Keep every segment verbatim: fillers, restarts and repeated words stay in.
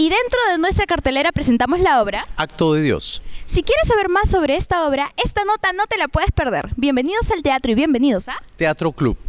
Y dentro de nuestra cartelera presentamos la obra Acto de Dios. Si quieres saber más sobre esta obra, esta nota no te la puedes perder. Bienvenidos al teatro y bienvenidos a Teatro Club.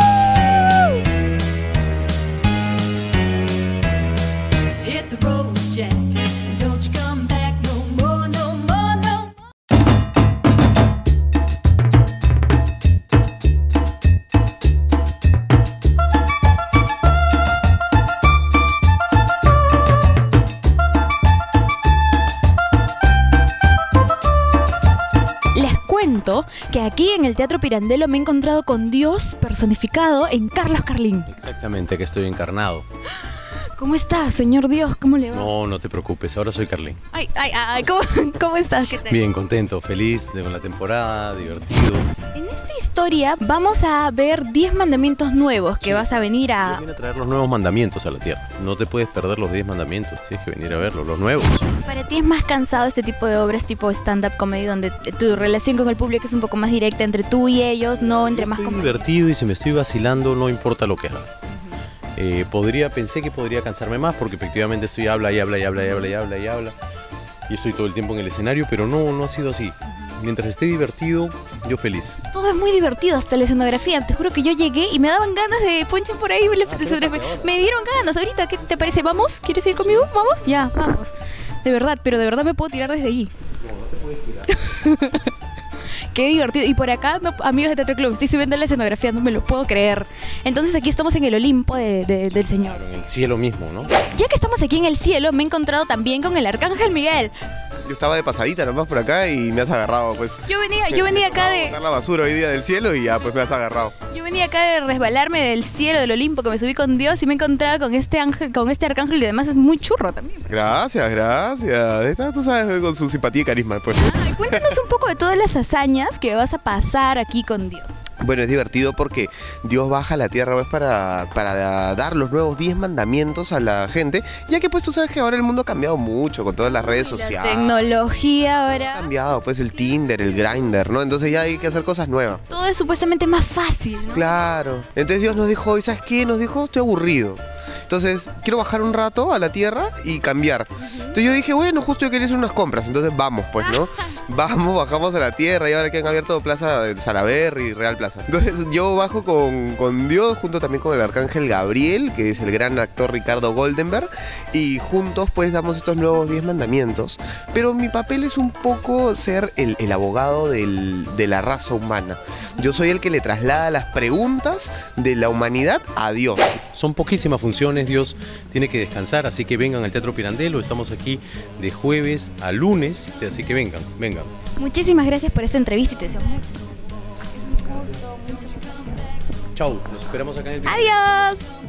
Cuento que aquí en el Teatro Pirandello me he encontrado con Dios personificado en Carlos Carlín. Exactamente, que estoy encarnado. ¿Cómo está, señor Dios? ¿Cómo le va? No, no te preocupes, ahora soy Carlín. Ay, ay, ay, ¿cómo, cómo estás? ¿Qué tal? Bien, contento, feliz de la temporada, divertido. En esta historia vamos a ver diez mandamientos nuevos que sí. Vas a venir a... Yo vine a traer los nuevos mandamientos a la tierra. No te puedes perder los diez mandamientos, tienes que venir a verlos, los nuevos. ¿Para ti es más cansado este tipo de obras tipo stand-up comedy donde tu relación con el público es un poco más directa entre tú y ellos, no entre más... Estoy divertido y si me estoy vacilando no importa lo que haga. Eh, podría, pensé que podría cansarme más porque efectivamente estoy habla y habla y habla y habla y habla y habla y estoy todo el tiempo en el escenario, pero no, no ha sido así. Mientras esté divertido, yo feliz. Todo es muy divertido, hasta la escenografía. Te juro que yo llegué y me daban ganas de ponchen por ahí. Ah, me dieron ganas. Ahorita, ¿qué te parece? ¿Vamos? ¿Quieres ir conmigo? ¿Vamos? Ya, vamos. De verdad, pero de verdad me puedo tirar desde ahí. No, no te puedes tirar. Qué divertido. Y por acá, no, amigos de Teatro Club, estoy subiendo la escenografía, no me lo puedo creer. Entonces aquí estamos en el Olimpo de, de, del Señor. Claro, en el cielo mismo, ¿no? Ya que estamos aquí en el cielo, me he encontrado también con el Arcángel Miguel. Yo estaba de pasadita nomás por acá y me has agarrado, pues. Yo venía, yo venía acá de... botar la basura hoy día del cielo y ya, pues me has agarrado. Yo venía acá de resbalarme del cielo, del Olimpo, que me subí con Dios y me he encontrado con este ángel, con este arcángel y además es muy churro también. Gracias, gracias. Esta, tú sabes, con su simpatía y carisma, pues. Ay, cuéntanos un poco de todas las hazañas que vas a pasar aquí con Dios. Bueno, es divertido porque Dios baja a la tierra pues, para, para dar los nuevos diez mandamientos a la gente, ya que pues tú sabes que ahora el mundo ha cambiado mucho con todas las redes la sociales. Tecnología ahora. Ha cambiado, pues el Tinder, el Grindr, ¿no? Entonces ya hay que hacer cosas nuevas. Todo es supuestamente más fácil, ¿no? Claro. Entonces Dios nos dijo, ¿y sabes qué? Nos dijo, estoy aburrido. Entonces, quiero bajar un rato a la tierra y cambiar. Uh-huh. Entonces yo dije, bueno, justo yo quería hacer unas compras, entonces vamos, pues, ¿no? Vamos, bajamos a la tierra y ahora que han abierto Plaza de Salaberry y Real Plaza. Entonces yo bajo con, con Dios, junto también con el Arcángel Gabriel, que es el gran actor Ricardo Goldenberg, y juntos pues damos estos nuevos diez mandamientos. Pero mi papel es un poco ser el, el abogado del, de la raza humana. Yo soy el que le traslada las preguntas de la humanidad a Dios. Son poquísimas funciones, Dios tiene que descansar, así que vengan al Teatro Pirandello, estamos aquí de jueves a lunes, así que vengan, vengan. Muchísimas gracias por esta entrevista y te deseo mucho. Es un gusto, mucho. Chau, nos esperamos acá en el... ¡Adiós!